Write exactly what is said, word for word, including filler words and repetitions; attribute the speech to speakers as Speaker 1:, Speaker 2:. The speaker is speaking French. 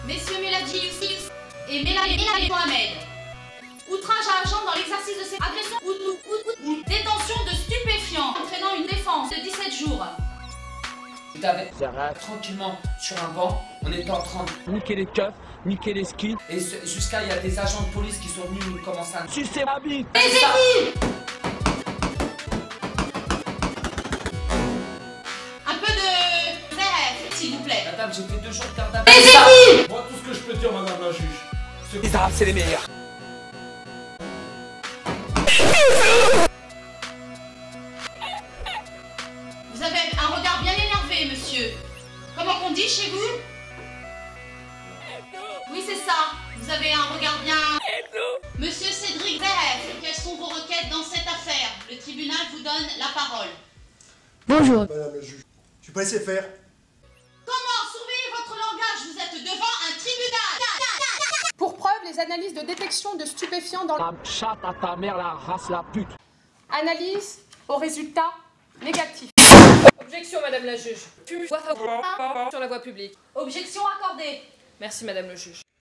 Speaker 1: Messieurs Meladji Youssif et Melali Mohamed. Outrage à agent dans l'exercice de ses agressions ou, ou, ou, ou détention de stupéfiants entraînant une défense de dix-sept jours.
Speaker 2: Vous avez tranquillement sur un banc, on était en train de
Speaker 3: niquer les keufs, niquer les skis.
Speaker 2: Et jusqu'à il y a des agents de police qui sont venus nous commencer à...
Speaker 3: Sucer ma bite.
Speaker 1: Taisez-vous! Un peu de zéref, s'il vous plaît.
Speaker 2: Madame, j'ai fait deux jours de garde à vue.
Speaker 1: Taisez-vous!
Speaker 4: Moi, tout ce que je peux dire, madame la juge, c'est que
Speaker 3: Les Arabes, c'est les meilleurs.
Speaker 1: Vous avez un regard bien énervé, monsieur. Comment on dit chez vous? Oui, c'est ça. Vous avez un regard bien... Monsieur Cédric Zéref, quelles sont vos requêtes dans cette affaire? Le tribunal vous donne la parole.
Speaker 5: Bonjour.
Speaker 4: madame la juge, je suis pas laissé faire.
Speaker 1: Comment? Surveillez votre langage, vous êtes devant un tribunal.
Speaker 6: Pour preuve, les analyses de détection de stupéfiants dans
Speaker 3: La chatte à ta mère, la race, la pute.
Speaker 6: analyse au résultat négatif.
Speaker 7: Objection, madame la juge. Fume voix favorable sur la voie publique.
Speaker 1: Objection accordée.
Speaker 7: Merci, madame le juge.